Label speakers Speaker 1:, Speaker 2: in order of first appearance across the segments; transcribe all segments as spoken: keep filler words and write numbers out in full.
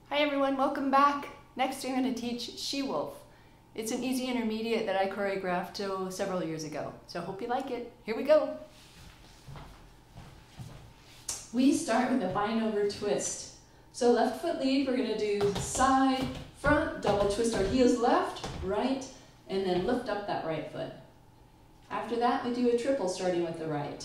Speaker 1: Hi everyone, welcome back. Next I'm going to teach She-Wolf. It's an easy intermediate that I choreographed oh, several years ago, so I hope you like it. Here we go. We start with a bind over twist. So left foot lead, we're going to do side, front, double twist our heels left, right, and then lift up that right foot. After that, we do a triple starting with the right.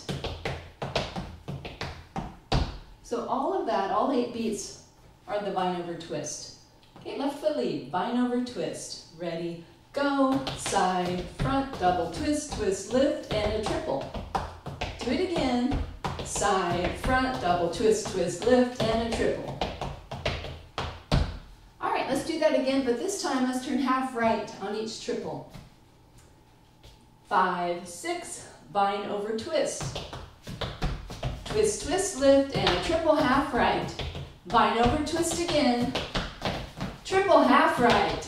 Speaker 1: So all of that, all eight beats, are the bind over twist. Okay, left foot lead, bind over twist. Ready, go, side, front, double twist, twist, lift, and a triple. Do it again, side, front, double twist, twist, lift, and a triple. All right, let's do that again, but this time let's turn half right on each triple. Five, six, bind over twist. Twist, twist, lift, and a triple half right. Bind over twist again. Triple half right.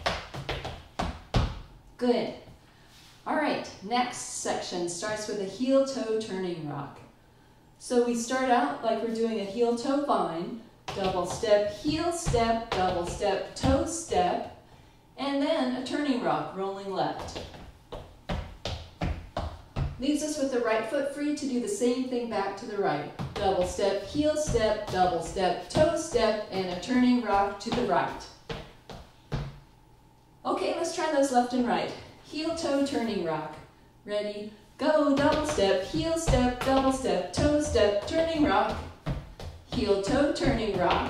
Speaker 1: Good. All right, next section starts with a heel toe turning rock. So we start out like we're doing a heel toe bind, double step, heel step, double step, toe step, and then a turning rock, rolling left. Leaves us with the right foot free to do the same thing back to the right. Double step, heel step, double step, toe step, and a turning rock to the right. Okay, let's try those left and right. Heel toe turning rock. Ready, go, double step, heel step, double step, toe step, turning rock. Heel toe turning rock.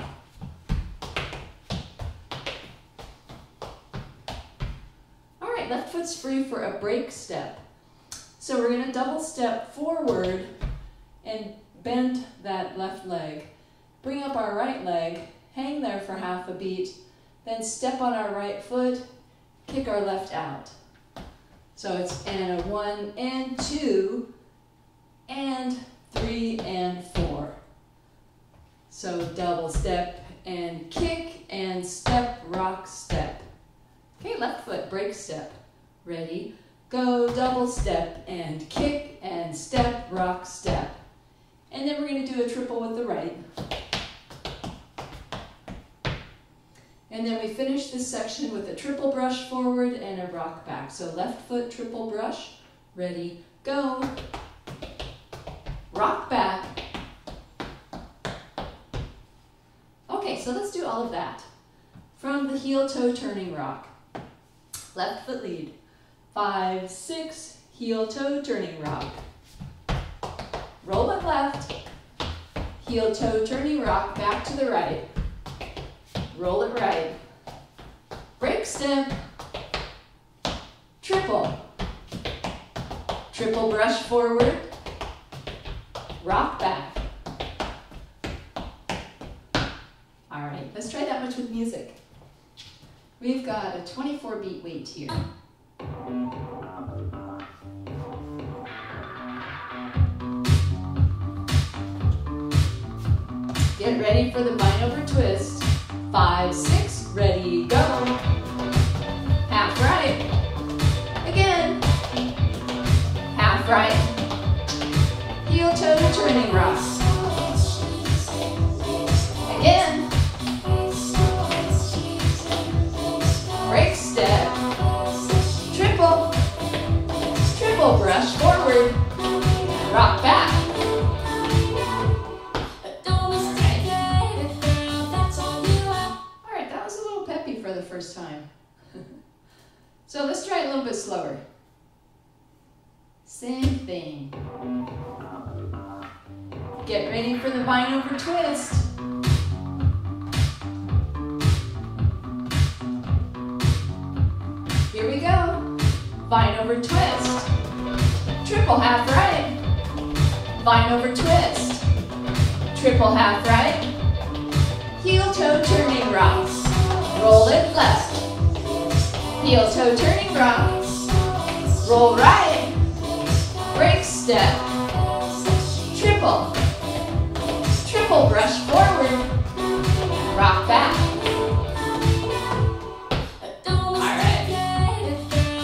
Speaker 1: All right, left foot's free for a break step. So we're going to double step forward and bend that left leg. Bring up our right leg, hang there for half a beat, then step on our right foot, kick our left out. So it's and a one and two and three and four. So double step and kick and step, rock, step. Okay, left foot, break step. Ready? Go, double step, and kick, and step, rock, step. And then we're going to do a triple with the right. And then we finish this section with a triple brush forward and a rock back. So left foot, triple brush. Ready, go. Rock back. Okay, so let's do all of that. From the heel toe turning rock. Left foot lead. Five, six, heel toe turning rock. Roll it left, heel toe turning rock, back to the right. Roll it right. Break step, triple. Triple brush forward, rock back. All right, let's try that much with music. We've got a twenty-four beat weight here. Get ready for the bind over twist. Five, six, ready, go. Half right. Again. Half right. Heel toe turning rock. Again. Break step. Triple. Triple brush forward. Rock back. First time. So let's try a little bit slower. Same thing. Get ready for the bind over twist. Here we go. Bind over twist. Triple half right. Bind over twist. Triple half right. Heel toe turning rock. Roll it left. Heel toe turning rock. Roll right. Break step. Triple. Triple brush forward. Rock back. All right.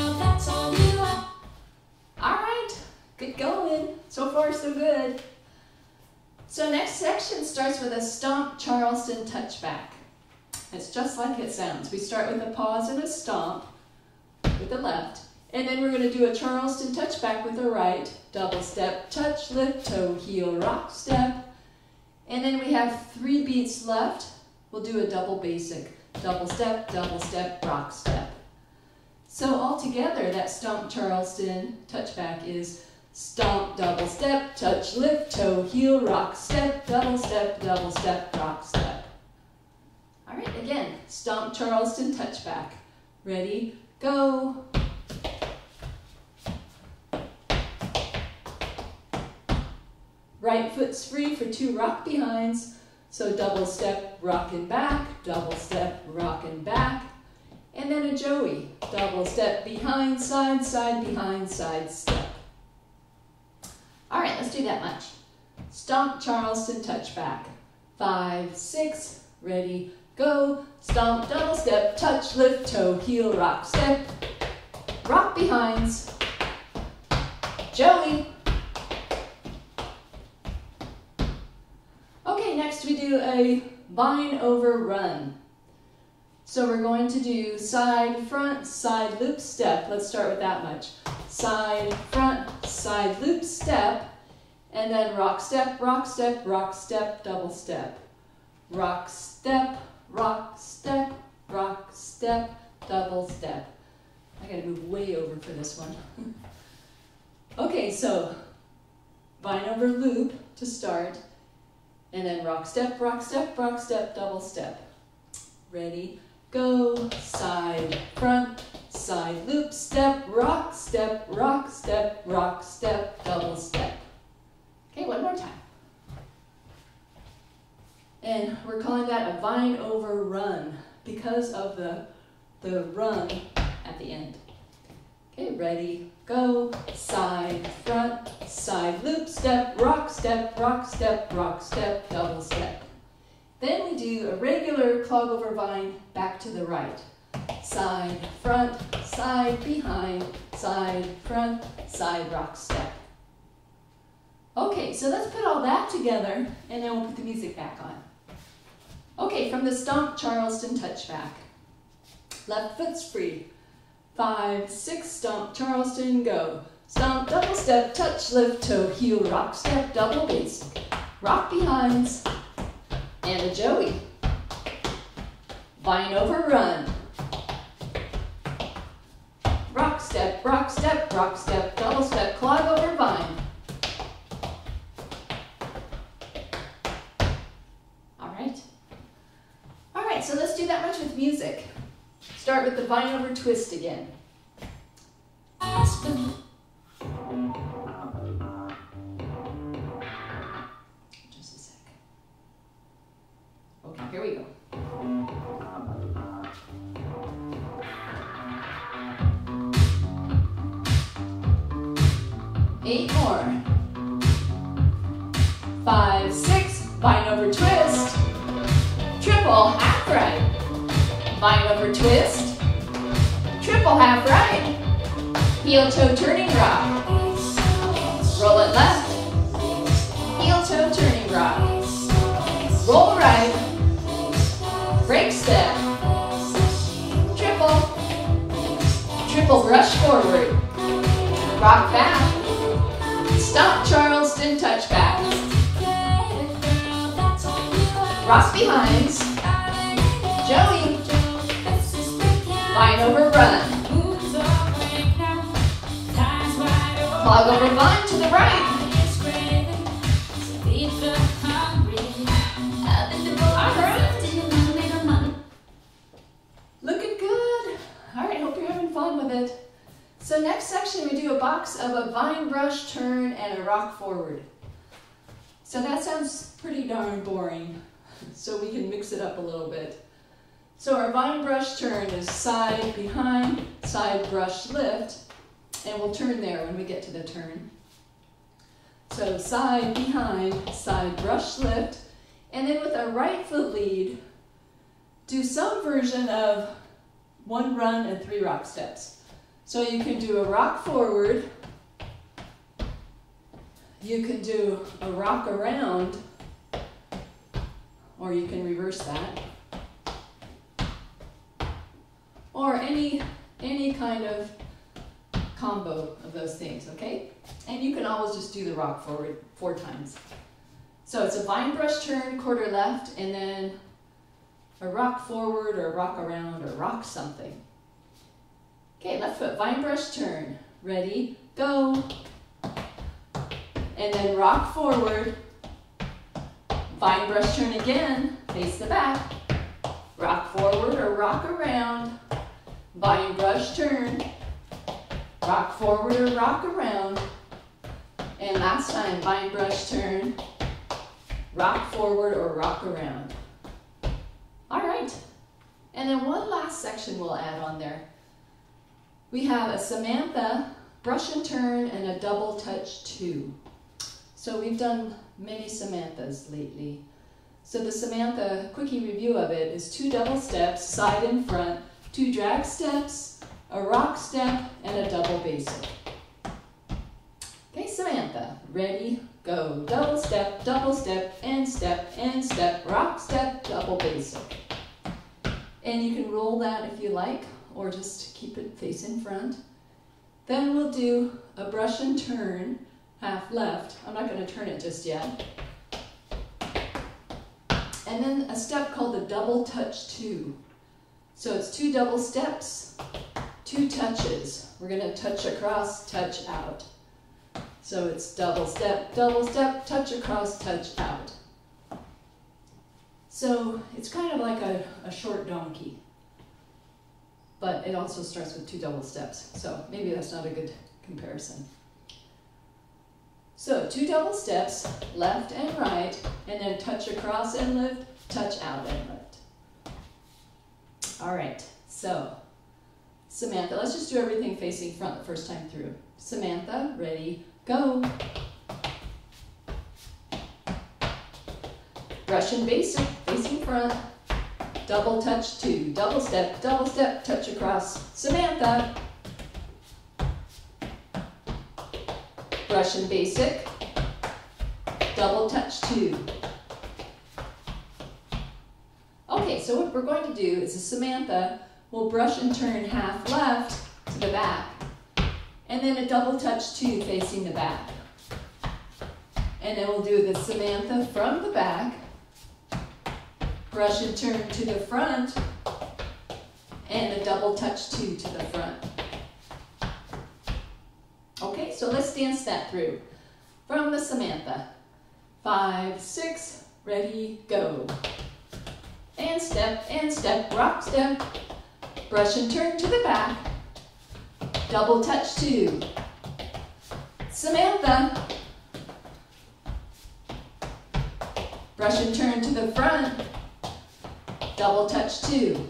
Speaker 1: All right. Good going. So far, so good. So next section starts with a stomp Charleston touchback. It's just like it sounds. We start with a pause and a stomp with the left, and then we're going to do a Charleston touchback with the right, double step, touch, lift, toe, heel, rock, step, and then we have three beats left. We'll do a double basic, double step, double step, rock, step. So all together, that stomp Charleston touchback is stomp, double step, touch, lift, toe, heel, rock, step, double step, double step, rock, step. All right, again, stomp Charleston touchback. Ready, go. Right foot's free for two rock behinds. So double step, rock and back, double step, rock and back. And then a Joey. Double step, behind, side, side, behind, side, step. All right, let's do that much. Stomp Charleston touchback. Five, six, ready, go. Stomp, double step, touch, lift, toe, heel, rock, step. Rock behinds. Joey. Okay, next we do a vine over run. So we're going to do side, front, side, loop, step. Let's start with that much. Side, front, side, loop, step, and then rock, step, rock, step, rock, step, double step. Rock, step, rock, step, rock, step, double step. I gotta move way over for this one. Okay, so vine over loop to start, and then rock, step, rock, step, rock, step, double step. Ready, go, side, front, side, loop, step, rock, step, rock, step, rock, step, double step. Okay, one more time. And we're calling that a vine over run because of the, the run at the end. Okay, ready, go, side, front, side, loop, step, rock, step, rock, step, rock, step, double step. Then we do a regular clog over vine back to the right. Side, front, side, behind, side, front, side, rock, step. Okay, so let's put all that together and then we'll put the music back on. Okay, from the stomp Charleston touchback. Left foot's free. Five, six, stomp Charleston, go. Stomp, double step, touch, lift, toe, heel, rock, step, double basic. Rock behinds. And a Joey. Vine over run. Rock step, rock step, rock step, double step, clog over vine. All right. All right, so let's do that much with music. Start with the vine over twist again. Just a sec. Okay, here we go. Eight more. Five, six, vine over twist. Triple, half right. Vine over twist. Triple, half right. Heel toe turning rock. Roll it left. Heel toe turning rock. Roll right. Break step. Triple. Triple brush forward. Rock back. Stomp Charleston touchback. Rock behinds. Joey. Vine over run. Clog over vine to the right. Alright. Looking good. Alright, hope you're having fun with it. So next section we do a box of a vine brush turn and a rock forward. So that sounds pretty darn boring. So we can mix it up a little bit. So our vine brush turn is side, behind, side, brush, lift, and we'll turn there when we get to the turn. So side, behind, side, brush, lift, and then with our right foot lead, do some version of one run and three rock steps. So you can do a rock forward, you can do a rock around, or you can reverse that. combo of those things, okay? And you can always just do the rock forward four times. So it's a vine brush turn, quarter left, and then a rock forward or rock around or rock something. Okay, left foot, vine brush turn. Ready, go. And then rock forward. Vine brush turn again, face the back. Rock forward or rock around. Vine brush turn. Rock forward or rock around. And last time, vine brush turn. Rock forward or rock around. All right. And then one last section we'll add on there. We have a Samantha, brush and turn, and a double touch two. So we've done many Samanthas lately. So the Samantha quickie review of it is two double steps, side and front, two drag steps, a rock step, and a double basic. Okay, Samantha, ready, go. Double step, double step, and step, and step, rock step, double basic. And you can roll that if you like, or just keep it facing front. Then we'll do a brush and turn, half left. I'm not going to turn it just yet. And then a step called the double touch two. So it's two double steps, two touches. We're going to touch across, touch out. So it's double step, double step, touch across, touch out. So it's kind of like a, a short donkey, but it also starts with two double steps. So maybe that's not a good comparison. So two double steps, left and right, and then touch across and lift, touch out and lift. All right, so Samantha, let's just do everything facing front the first time through. Samantha, ready, go. Brush and basic, facing front, double touch two, double step, double step, touch across. Samantha. Brush and basic, double touch two. Okay, so what we're going to do is a Samantha will brush and turn half left to the back, and then a double touch two facing the back. And then we'll do the Samantha from the back, brush and turn to the front, and a double touch two to the front. Okay, so let's dance that through. From the Samantha. Five, six, ready, go. And step, and step, rock step. Brush and turn to the back. Double touch two. Samantha. Brush and turn to the front. Double touch two.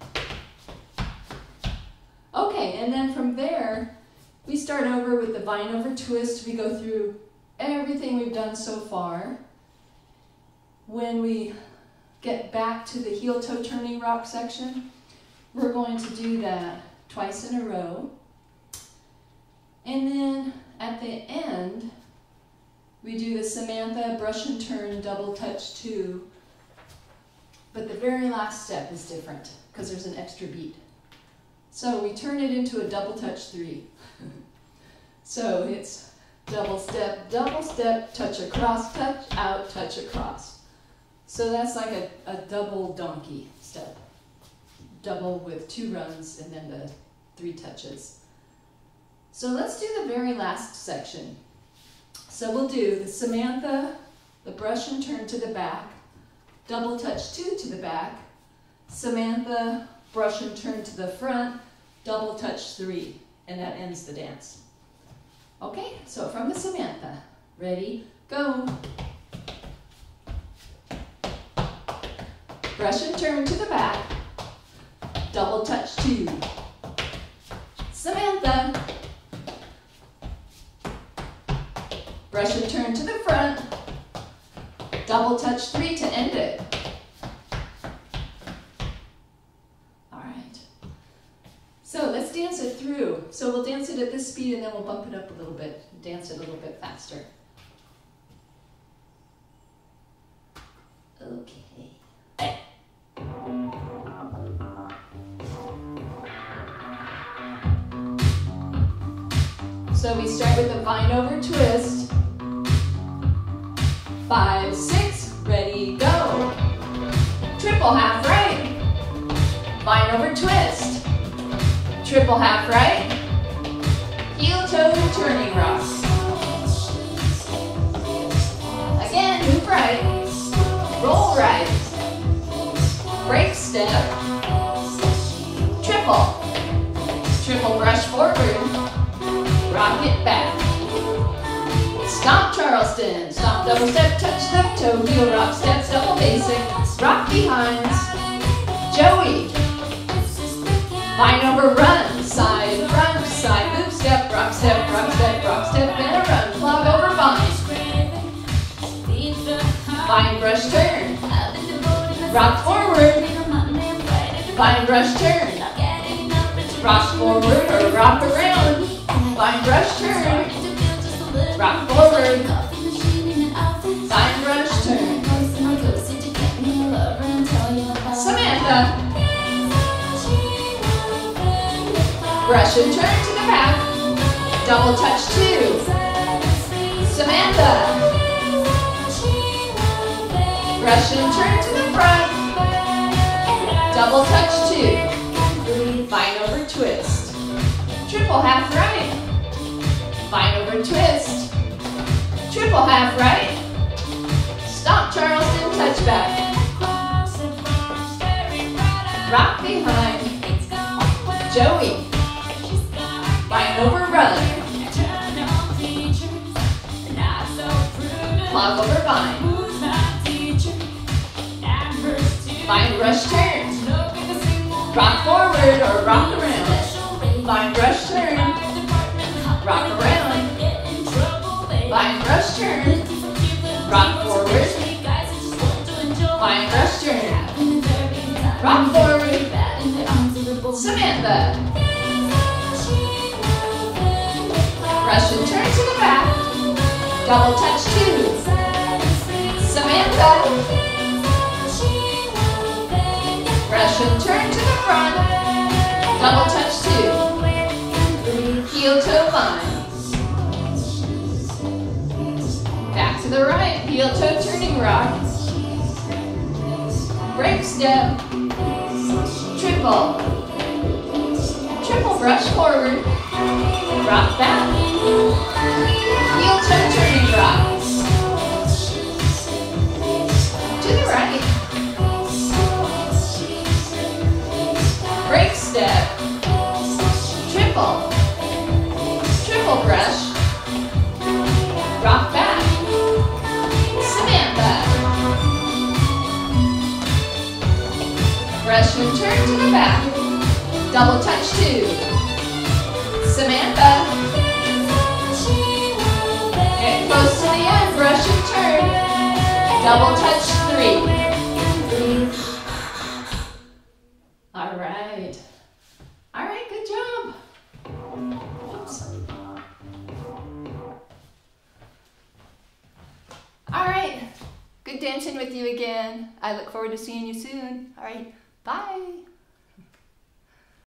Speaker 1: Okay, and then from there, we start over with the vine over twist. We go through everything we've done so far. When we get back to the heel toe turning rock section, we're going to do that twice in a row. And then at the end, we do the Samantha brush and turn double touch two. But the very last step is different because there's an extra beat. So we turn it into a double touch three. So it's double step, double step, touch across, touch out, touch across. So that's like a, a double donkey step. Double with two runs and then the three touches. So let's do the very last section. So we'll do the Samantha, the brush and turn to the back, double touch two to the back, Samantha, brush and turn to the front, double touch three, and that ends the dance. Okay, so from the Samantha, ready, go. Brush and turn to the back, double touch two. Samantha. Brush and turn to the front, double touch three to end it. All right. So let's dance it through. So we'll dance it at this speed and then we'll bump it up a little bit, dance it a little bit faster. Okay. So we start with a vine over twist. Five, six, ready, go. Triple half right. Vine over twist. Triple half right. Heel toe turning rock. Again, move right. Roll right. Break step. Triple. Triple brush forward. Rock it back. Stomp Charleston. Stomp double step, touch left toe, heel rock steps, double basic. Rock behinds. Joey. Vine over run. Side, front, side, move step, rock step, rock step, rock step, and a run. Clog over vine. Vine brush turn. Rock forward. Vine brush turn. Rock forward or rock around. Vine brush turn. Rock forward. Vine brush turn. Samantha. Brush and turn to the back. Double touch two. Samantha. Brush and turn to the front. Double touch two. Vine over twist. Triple half right. Vine over twist. Triple half right. Stomp Charleston touch back. Rock behind. Joey. Vine over run. Clog over vine. Vine brush turn. Rock forward or rock around. Vine brush turn. Rock around. Vine brush turn. Rock forward. Vine brush turn. Rock forward. Samantha. Brush and turn to the back. Double touch two. Samantha. Brush and turn to the front. Double touch two. Heel toe vine. Back to the right. Heel toe turning rock. Break step. Triple. Triple brush forward. Rock back. Heel toe turning rock. To the right. Break step. Triple. Triple brush. Rock back. Samantha. Brush and turn to the back. Double touch two. Samantha. Get close to the end. Brush and turn. Double touch three. All right. All right, good job. Oops. All right. Good dancing with you again. I look forward to seeing you soon. All right. Bye.